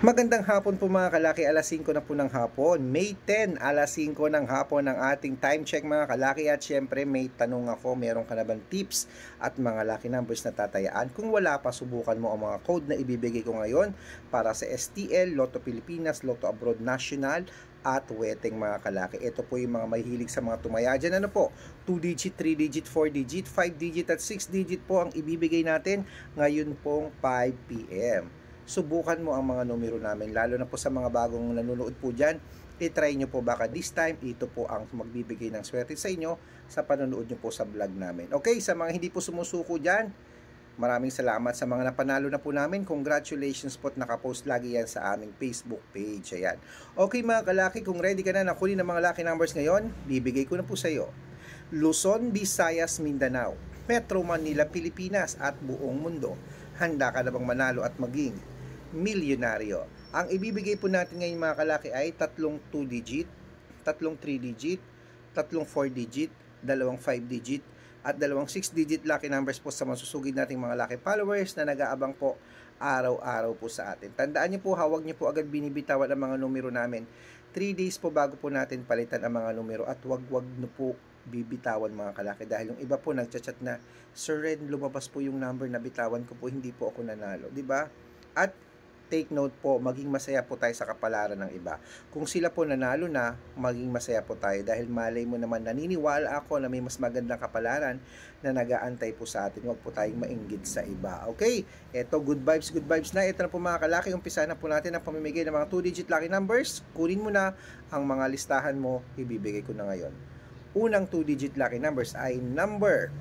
Magandang hapon po mga kalaki, alas 5 na po ng hapon. May 10, alas 5 ng hapon ng ating time check mga kalaki. At syempre may tanong ako, meron ka na bang tips at mga lucky numbers na tatayaan? Kung wala pa, subukan mo ang mga code na ibibigay ko ngayon para sa STL, Lotto Pilipinas, Lotto Abroad National at Weteng mga kalaki. Ito po yung mga mahihilig sa mga tumaya dyan. Ano po? 2-digit, 3-digit, 4-digit, 5-digit at 6-digit po ang ibibigay natin ngayon pong 5 p.m. Subukan mo ang mga numero namin, lalo na po sa mga bagong nanonood po dyan. I-try nyo po, baka this time ito po ang magbibigay ng swerte sa inyo sa panonood nyo po sa vlog namin. Okay, sa mga hindi po sumusuko dyan, maraming salamat. Sa mga napanalo na po namin, congratulations po at nakapost lagi yan sa aming Facebook page. Ayan. Okay mga kalaki, kung ready ka na nakunin ng mga lucky numbers ngayon, bibigay ko na po sa iyo. Luzon, Visayas, Mindanao, Metro Manila, Pilipinas at buong mundo. Handa ka na bang manalo at maging milyonaryo? Ang ibibigay po natin ngayon mga kalaki ay tatlong 2-digit, tatlong 3-digit, tatlong 4-digit, dalawang 5-digit, at dalawang 6-digit lucky numbers po sa masusugid nating mga lucky followers na nag-aabang po araw-araw po sa atin. Tandaan niyo po, huwag niyo po agad binibitawan ang mga numero namin. 3 days po bago po natin palitan ang mga numero at huwag niyo po bibitawan mga kalaki dahil yung iba po nagchat-chat na, Sir Red, lumabas po yung number na bitawan ko po, hindi po ako nanalo, di ba? At take note po, maging masaya po tayo sa kapalaran ng iba. Kung sila po nanalo na, maging masaya po tayo dahil malay mo naman, naniniwala ako na may mas magandang kapalaran na nag-aantay po sa atin. Huwag po tayong mainggit sa iba. Okay? Ito, good vibes na. Ito na po mga kalaki, umpisa na po natin ang pamimigay ng mga 2-digit lucky numbers. Kunin mo na ang mga listahan mo, ibibigay ko na ngayon. Unang 2-digit lucky numbers ay number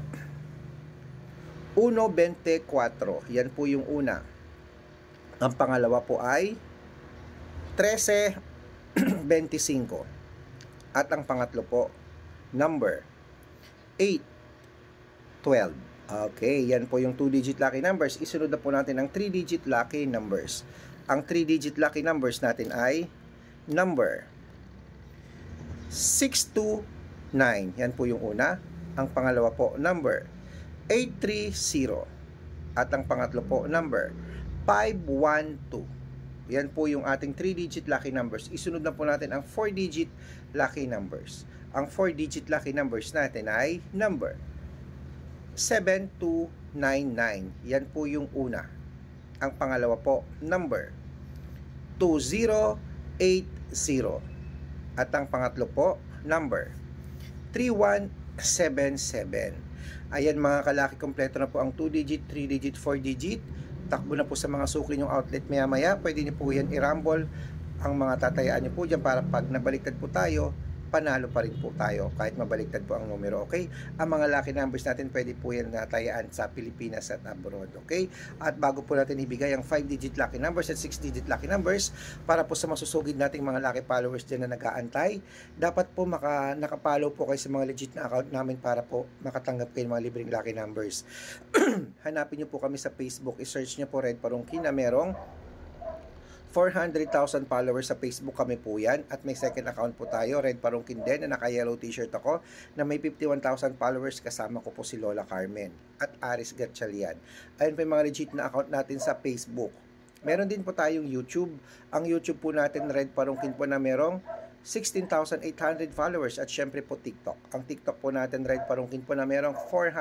124. Yan po yung una. Ang pangalawa po ay 1325. At ang pangatlo po, number 812. Okay, yan po yung 2-digit lucky numbers. Isunod na po natin ang 3-digit lucky numbers. Ang 3-digit lucky numbers natin ay number 629. Yan po yung una. Ang pangalawa po, number 830. At ang pangatlo po, number 512. Yan po yung ating 3-digit lucky numbers. Isunod na po natin ang 4-digit lucky numbers. Ang 4-digit lucky numbers natin ay number 7299. Yan po yung una. Ang pangalawa po, number 2080. At ang pangatlo po, number 3177. Ayan mga kalaki, kompleto na po ang 2-digit, 3-digit, 4-digit. Takbo na po sa mga sukli yung outlet maya-maya. Pwede niyo po yan i-rumble ang mga tatayaan niyo po dyan para pag nabaliktad po tayo, panalo pa rin po tayo kahit mabaliktad po ang numero. Okay? Ang mga lucky numbers natin pwede po yan natayaan sa Pilipinas at abroad. Okay? At bago po natin ibigay ang 5-digit lucky numbers at 6-digit lucky numbers para po sa masusugid nating mga lucky followers dyan na nag-aantay, dapat po nakapollow po kayo sa mga legit na account namin para po makatanggap kayo ng mga libreng lucky numbers. Hanapin nyo po kami sa Facebook, i-search nyo po Red Parungkin na merong 400,000 followers sa Facebook, kami po yan. At may second account po tayo, Red Parungkin din, na naka-yellow t-shirt ako, na may 51,000 followers. Kasama ko po si Lola Carmen at Aris Gatchalian. Ayun po yung mga legit na account natin sa Facebook. Meron din po tayong YouTube. Ang YouTube po natin, Red Parungkin po, na merong 16,800 followers. At syempre po TikTok. Ang TikTok po natin, Red Parungkin po, na merong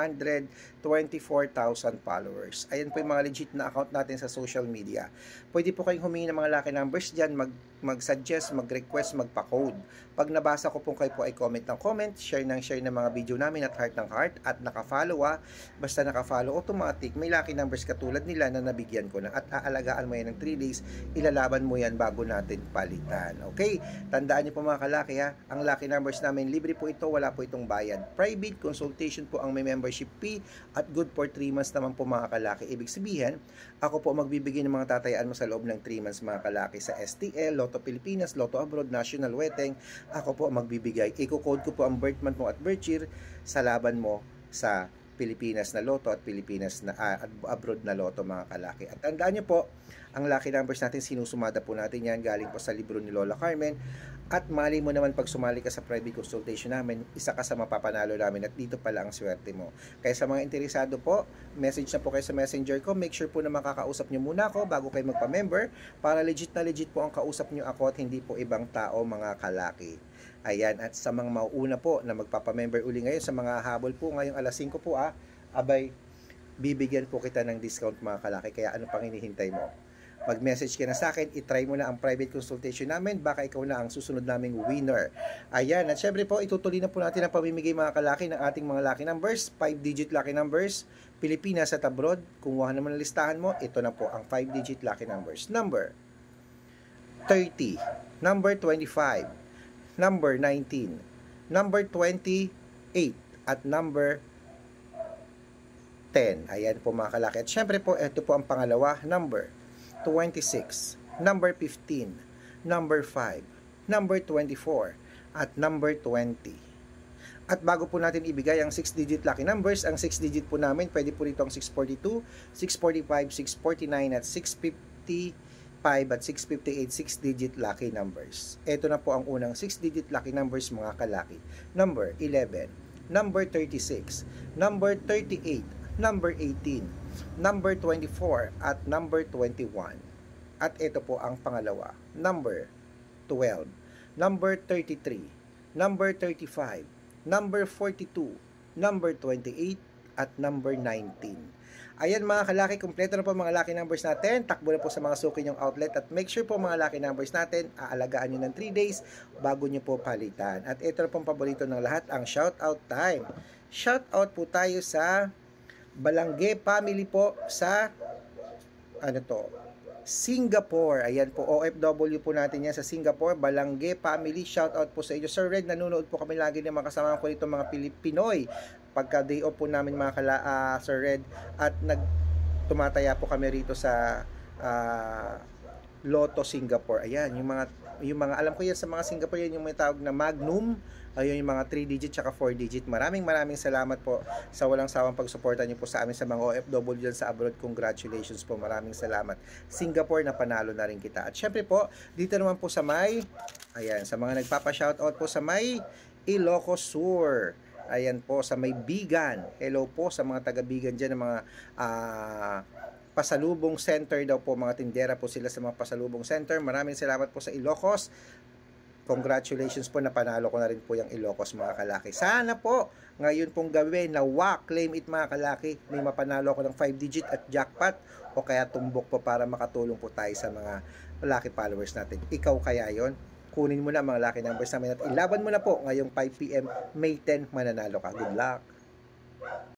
424,000 followers. Ayan po yung mga legit na account natin sa social media. Pwede po kayong humingi ng mga lucky numbers dyan, mag-suggest, mag-request, magpa-code. Pag nabasa ko po kayo po ay comment ng comment, share ng mga video namin at heart ng heart, at naka-follow basta naka-follow, automatic may lucky numbers katulad nila na nabigyan ko na, at aalagaan mo yan ng 3 days, ilalaban mo yan bago natin palitan. Okay? Tandaan niyo po mga kalaki ha, ang lucky numbers namin, libre po ito, wala po itong bayad. Private consultation po ang may membership fee at good for 3 months naman po mga kalaki. Ibig sabihin, ako po magbibigay ng mga tatayaan mo sa loob ng 3 months mga kalaki sa STL, Lotto Pilipinas, Lotto Abroad, National, Weteng. Ako po magbibigay. Iko-code ko po ang birth month mo at birth year sa laban mo sa Pilipinas na loto at Pilipinas na abroad na loto mga kalaki. At tandaan nyo po, ang lucky numbers natin, sinusumada po natin yan galing po sa libro ni Lola Carmen. At mali mo naman pag sumali ka sa private consultation namin, isa ka sa mapapanalo namin at dito pala ang swerte mo. Kaya sa mga interesado po, message na po kayo sa messenger ko. Make sure po na makakausap nyo muna ako bago kayo magpa-member para legit na legit po ang kausap nyo ako at hindi po ibang tao mga kalaki. Ayan, at sa mga mauuna po na magpapamember uli ngayon, sa mga habol po ngayong alas 5 po abay, bibigyan po kita ng discount mga kalaki. Kaya ano pang hinihintay mo? Mag-message ka na sa akin, itry mo na ang private consultation namin, baka ikaw na ang susunod naming winner. Ayan, at syempre po, itutuloy na po natin ang pamimigay mga kalaki ng ating mga lucky numbers, 5-digit lucky numbers, Pilipinas at abroad. Kumuha naman ang listahan mo, ito na po ang 5-digit lucky numbers. Number 30, number 25, number 19, number 28, at number 10. Ayan po mga kalaki. At syempre po, ito po ang pangalawa, number 26, number 15, number 5, number 24, at number 20. At bago po natin ibigay ang 6-digit lucky numbers, ang 6-digit po namin, pwede po rito ang 642, 645, 649, at 655 at 658 6-digit lucky numbers. Ito na po ang unang 6-digit lucky numbers mga kalaki. Number 11, number 36, number 38, number 18, number 24, at number 21. At ito po ang pangalawa, number 12, number 33, number 35, number 42, number 28, at number 19. Ayan mga kalaki, kumpleto na po mga lucky numbers natin. Takbo na po sa mga suki nyong outlet at make sure po mga lucky numbers natin, aalagaan nyo ng 3 days bago nyo po palitan. At ito na pong paborito ng lahat, ang shoutout time. Shoutout po tayo sa Balangge family po sa Singapore. Ayan po, OFW po natin yan sa Singapore. Balangge family, shoutout po sa inyo. Sir Red, nanonood po kami lagi ng mga kasama ko dito mga Pilipinoy. Pagka day off po namin mga Sir Red, at tumataya po kami rito sa Lotto Singapore. Ayan, yung mga alam ko yan sa mga Singapore, yan yung may tawag na Magnum. Ayun yung mga 3-digit tsaka 4-digit. Maraming salamat po sa walang sawang pagsuporta niyo po sa amin sa mga OFW dyan sa abroad. Congratulations po. Maraming salamat. Singapore, na panalo na rin kita. At syempre po, dito naman po sa ayan, sa mga nagpapa-shoutout po sa Ilocos Sur. Ayan po, sa Bigan. Hello po sa mga taga-Bigan dyan, ng mga pasalubong center daw po, mga tindera po sila sa mga pasalubong center. Maraming salamat po sa Ilocos. Congratulations po, napanalo ko na rin po yung Ilocos mga kalaki. Sana po ngayon pong gabi na claim it mga kalaki, may mapanalo ako ng 5-digit at jackpot o kaya tumbok po para makatulong po tayo sa mga lucky followers natin. Ikaw kaya yon? Kunin mo na mga lucky numbers namin at ilaban mo na po ngayong 5 PM May 10, mananalo ka. Good luck!